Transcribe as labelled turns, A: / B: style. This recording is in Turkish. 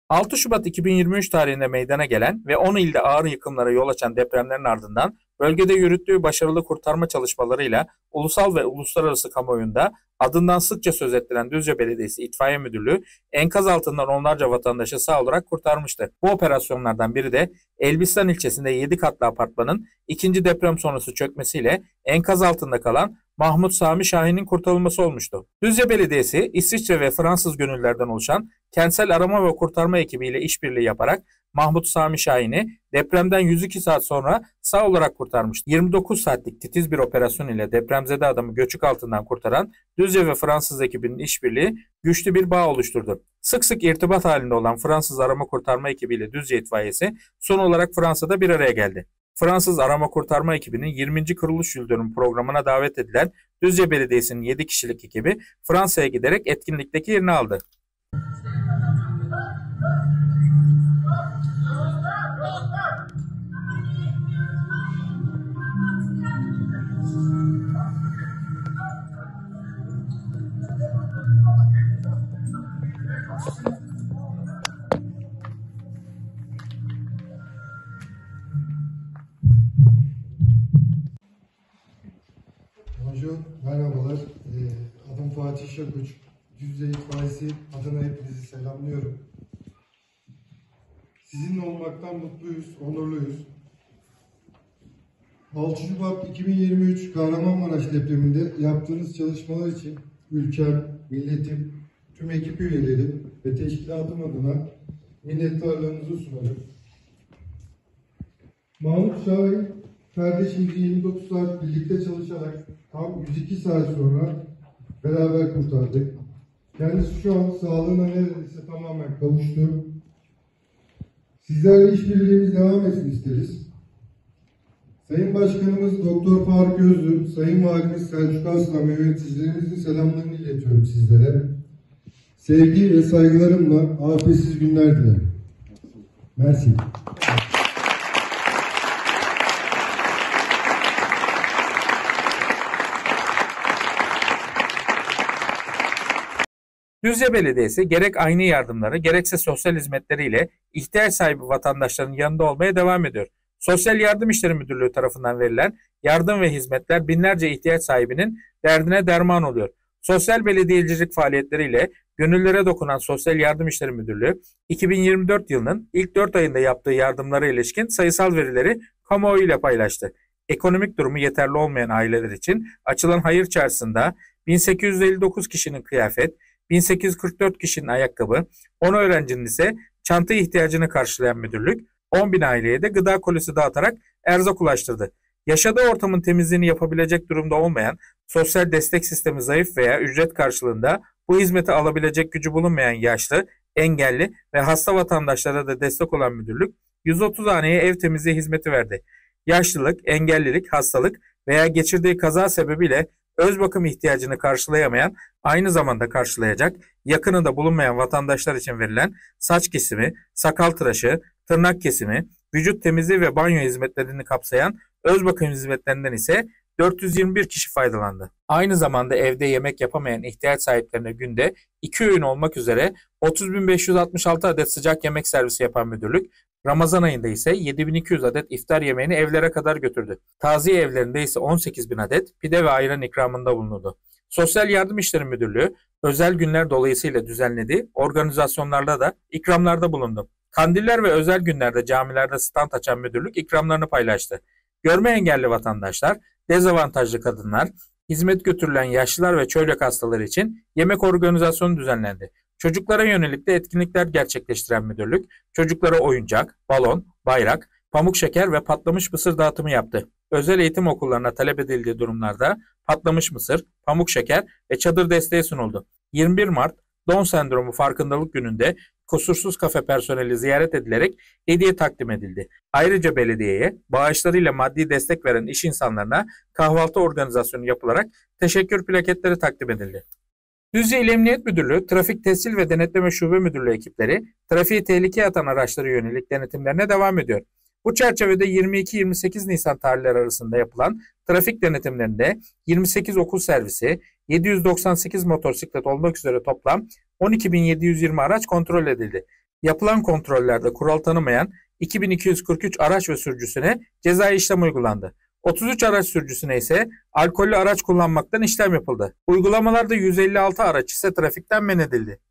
A: 6 Şubat 2023 tarihinde meydana gelen ve 10 ilde ağır yıkımlara yol açan depremlerin ardından bölgede yürüttüğü başarılı kurtarma çalışmalarıyla ulusal ve uluslararası kamuoyunda adından sıkça söz ettiren Düzce Belediyesi İtfaiye Müdürlüğü enkaz altından onlarca vatandaşı sağ olarak kurtarmıştı. Bu operasyonlardan biri de Elbistan ilçesinde 7 katlı apartmanın ikinci deprem sonrası çökmesiyle enkaz altında kalan Mahmut Sami Şahin'in kurtarılması olmuştu. Düzce Belediyesi, İsviçre ve Fransız gönüllülerden oluşan kentsel arama ve kurtarma ekibiyle işbirliği yaparak Mahmut Sami Şahin'i depremden 102 saat sonra sağ olarak kurtarmıştı. 29 saatlik titiz bir operasyon ile depremzede adamı göçük altından kurtaran Düzce ve Fransız ekibinin işbirliği güçlü bir bağ oluşturdu. Sık sık irtibat halinde olan Fransız arama kurtarma ekibiyle Düzce itfaiyesi son olarak Fransa'da bir araya geldi. Fransız arama kurtarma ekibinin 20. kuruluş yıldönüm programına davet edilen Düzce Belediyesi'nin 7 kişilik ekibi Fransa'ya giderek etkinlikteki yerini aldı.
B: Bonjour, merhabalar. Adım Fatih Şakuç. Düzce İtfaiyesi adına hepinizi selamlıyorum. Sizinle olmaktan mutluyuz, onurluyuz. 6 Şubat 2023 Kahramanmaraş depreminde yaptığınız çalışmalar için ülkem, milletim, tüm ekip üyeleri ve teşkilatım adına minnettarlığımızı sunarım. Mahmut Şahin kardeşimizi 29 saat birlikte çalışarak tam 102 saat sonra beraber kurtardık. Kendisi şu an sağlığına neredeyse tamamen kavuştu. Sizlerle işbirliğimiz devam etsin isteriz. Sayın Başkanımız Doktor Faruk Özlü, Sayın Valimiz Selçuk Aslan ve yöneticilerimizin selamlarını iletiyorum sizlere. Sevgi ve saygılarımla afiyetsiz günler dilerim. Mersi.
A: Düzce Belediyesi gerek aynı yardımları gerekse sosyal hizmetleriyle ihtiyaç sahibi vatandaşların yanında olmaya devam ediyor. Sosyal Yardım İşleri Müdürlüğü tarafından verilen yardım ve hizmetler binlerce ihtiyaç sahibinin derdine derman oluyor. Sosyal belediyecilik faaliyetleriyle gönüllere dokunan Sosyal Yardım İşleri Müdürlüğü, 2024 yılının ilk 4 ayında yaptığı yardımlara ilişkin sayısal verileri kamuoyuyla paylaştı. Ekonomik durumu yeterli olmayan aileler için açılan hayır çarşısında 1859 kişinin kıyafet, 1844 kişinin ayakkabı, 10 öğrencinin ise çanta ihtiyacını karşılayan müdürlük, 10.000 aileye de gıda kolisi dağıtarak erzak ulaştırdı. Yaşadığı ortamın temizliğini yapabilecek durumda olmayan, sosyal destek sistemi zayıf veya ücret karşılığında bu hizmeti alabilecek gücü bulunmayan yaşlı, engelli ve hasta vatandaşlara da destek olan müdürlük, 130 haneye ev temizliği hizmeti verdi. Yaşlılık, engellilik, hastalık veya geçirdiği kaza sebebiyle öz bakım ihtiyacını karşılayamayan, aynı zamanda karşılayacak, yakınında bulunmayan vatandaşlar için verilen saç kesimi, sakal tıraşı, tırnak kesimi, vücut temizliği ve banyo hizmetlerini kapsayan öz bakım hizmetlerinden ise 421 kişi faydalandı. Aynı zamanda evde yemek yapamayan ihtiyaç sahiplerine günde 2 öğün olmak üzere 30.566 adet sıcak yemek servisi yapan müdürlük, Ramazan ayında ise 7.200 adet iftar yemeğini evlere kadar götürdü. Taziye evlerinde ise 18.000 adet pide ve ayran ikramında bulundu. Sosyal Yardım İşleri Müdürlüğü özel günler dolayısıyla düzenlediği organizasyonlarda da ikramlarda bulundu. Kandiller ve özel günlerde camilerde stand açan müdürlük ikramlarını paylaştı. Görme engelli vatandaşlar, dezavantajlı kadınlar, hizmet götürülen yaşlılar ve çölyak hastaları için yemek organizasyonu düzenlendi. Çocuklara yönelik de etkinlikler gerçekleştiren müdürlük, çocuklara oyuncak, balon, bayrak, pamuk şeker ve patlamış mısır dağıtımı yaptı. Özel eğitim okullarına talep edildiği durumlarda patlamış mısır, pamuk şeker ve çadır desteği sunuldu. 21 Mart Down Sendromu Farkındalık Günü'nde Kusursuz Kafe personeli ziyaret edilerek hediye takdim edildi. Ayrıca belediyeye bağışlarıyla maddi destek veren iş insanlarına kahvaltı organizasyonu yapılarak teşekkür plaketleri takdim edildi. Düzce İl Emniyet Müdürlüğü, Trafik Tescil ve Denetleme Şube Müdürlüğü ekipleri trafiği tehlikeye atan araçlara yönelik denetimlerine devam ediyor. Bu çerçevede 22-28 Nisan tarihleri arasında yapılan trafik denetimlerinde 28 okul servisi, 798 motosiklet olmak üzere toplam 12.720 araç kontrol edildi. Yapılan kontrollerde kural tanımayan 2243 araç ve sürücüsüne cezai işlem uygulandı. 33 araç sürücüsüne ise alkollü araç kullanmaktan işlem yapıldı. Uygulamalarda 156 araç ise trafikten men edildi.